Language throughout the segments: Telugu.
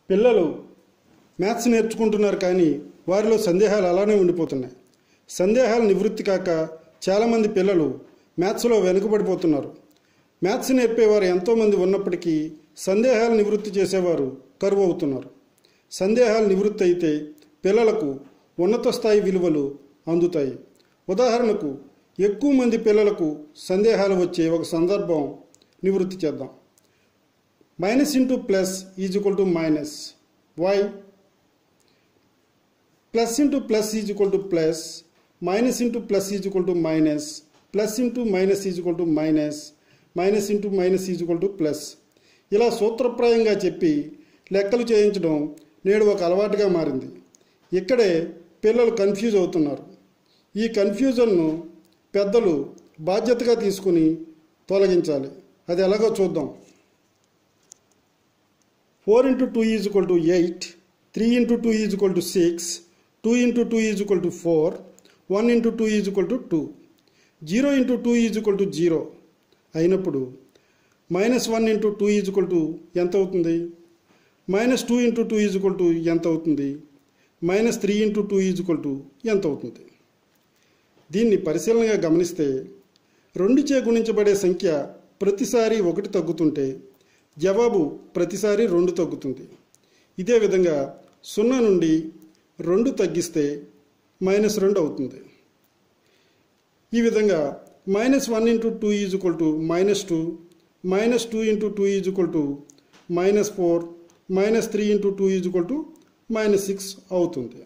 పిల్లలు మ్యాథ్స్ నేర్చుకుంటున్నారు కానీ వారిలో సందేహాలు అలానే ఉండిపోతున్నాయి. సందేహాలు నివృత్తి కాక చాలామంది పిల్లలు మ్యాథ్స్లో వెనుకబడిపోతున్నారు. మ్యాథ్స్ నేర్పేవారు ఎంతోమంది ఉన్నప్పటికీ సందేహాలు నివృత్తి చేసేవారు కరువు అవుతున్నారు. సందేహాలు నివృత్తి అయితే పిల్లలకు ఉన్నత స్థాయి విలువలు అందుతాయి. ఉదాహరణకు ఎక్కువ మంది పిల్లలకు సందేహాలు వచ్చే ఒక సందర్భం నివృత్తి చేద్దాం. Minus into plus is equal to minus. Why? Plus into plus is equal to plus, minus into plus is equal to minus, plus into minus is equal to minus, minus into minus is equal to plus. ఇలా సూత్రప్రాయంగా చెప్పి లెక్కలు చేయించడం నేడు ఒక అలవాటుగా మారింది. ఇక్కడే పిల్లలు కన్ఫ్యూజ్ అవుతున్నారు. ఈ కన్ఫ్యూజన్ను పెద్దలు బాధ్యతగా తీసుకుని తొలగించాలి. అది ఎలాగో చూద్దాం. 4 into 2 is equal to 8, 3 into 2 is equal to 6, 2 into 2 is equal to 4, 1 into 2 is equal to 2. 0 into 2 is equal to 0 అయినప్పుడు minus 1 into 2 is equal to ఎంత అవుతుంది? Minus 2 into 2 is equal to ఎంత అవుతుంది? Minus 3 into 2 is equal to ఎంత అవుతుంది? దీన్ని పరిశీలనగా గమనిస్తే 2చే గుణించబడే సంఖ్య ప్రతిసారి 1 తగ్గుతుంటే జవాబు ప్రతిసారి 2 తగ్గుతుంది. ఇదే విధంగా 0 నుండి 2 తగ్గిస్తే మైనస్ 2 అవుతుంది. ఈ విధంగా minus 1 into 2 is equal to minus 2, minus 2 into 2 is equal to minus 4, minus 3 into 2 is equal to minus 6 అవుతుంది.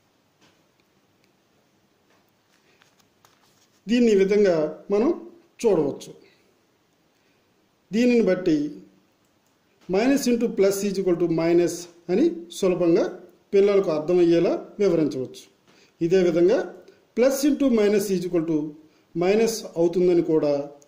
దీన్ని ఈ విధంగా మనం చూడవచ్చు. దీనిని బట్టి minus into plus is equal to minus అని సులభంగా పిల్లలకు అర్థమయ్యేలా వివరించవచ్చు. ఇదే విధంగా plus into minus is equal to minus అవుతుందని కూడా